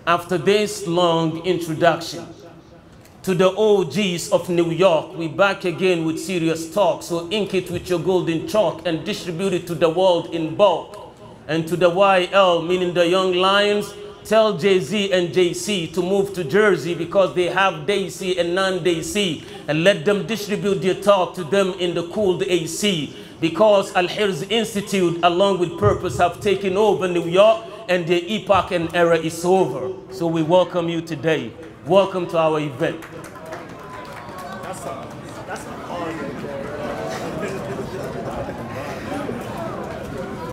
After this long introduction to the OGs of New York, we back again with serious talk. So ink it with your golden chalk and distribute it to the world in bulk. And to the YL, meaning the young lions, tell Jay-Z and JC to move to Jersey because they have Daisy and non-Daisy, and let them distribute their talk to them in the cooled AC, because Al-Hirz Institute along with Purpose have taken over New York and their epoch and era is over. So we welcome you today. Welcome to our event.